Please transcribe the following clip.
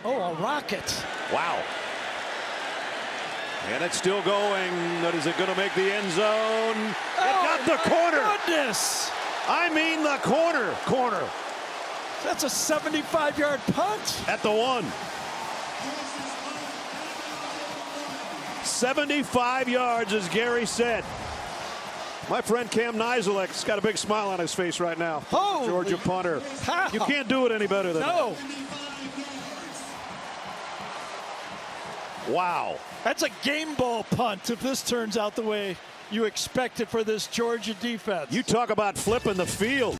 Oh, a rocket. Wow. And it's still going. But is it going to make the end zone? It got the corner. Goodness. I mean the corner. That's a 75-yard punt. At the 1. 75 yards, as Gary said. My friend Cam Nizelek's got a big smile on his face right now. Holy Georgia punter. cow. You can't do it any better than that. No. Wow. That's a game ball punt if this turns out the way you expect it for this Georgia defense. You talk about flipping the field.